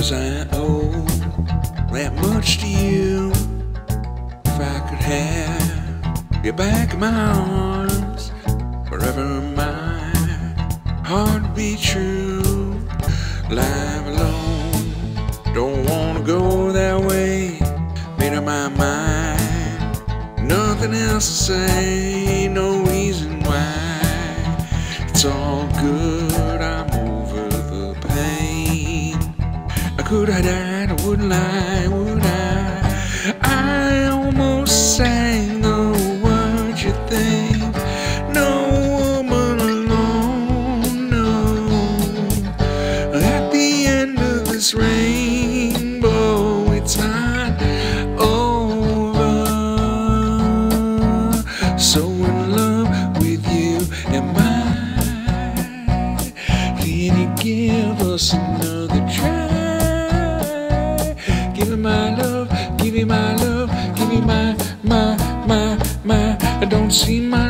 'cause I owe that much to you. If I could have you back in my arms, forever my heart would be true. Live alone, don't wanna go that way. Made up my mind, nothing else to say, no reason why. It's all good, I'm over the pain. Could I die? I wouldn't lie, would I? I almost sang the words you think. No woman alone, no. At the end of this rainbow, it's not over. So in love with you am I. Can you give us another try? Give me my love, give me my love, give me my. I don't see my